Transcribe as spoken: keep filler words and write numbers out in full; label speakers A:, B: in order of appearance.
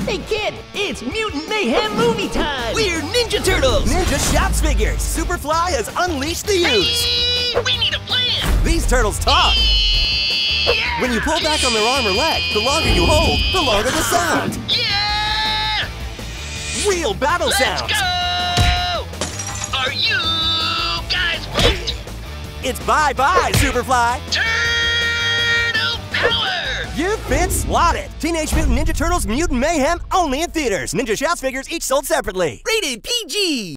A: Hey kid, it's Mutant Mayhem movie time!
B: We're Ninja Turtles!
C: Ninja Shops figures! Superfly has unleashed the ooze!
B: Hey, we need a plan!
C: These turtles talk!
B: Yeah!
C: When you pull back on their arm or leg, the longer you hold, the longer the sound!
B: Yeah!
C: Real battle
B: Let's
C: sounds!
B: go! Are you guys hooked?
C: It's bye-bye, Superfly!
B: Turtle power!
C: You've been swatted! Teenage Mutant Ninja Turtles Mutant Mayhem only in theaters. Ninja Shops figures each sold separately.
A: Rated P G!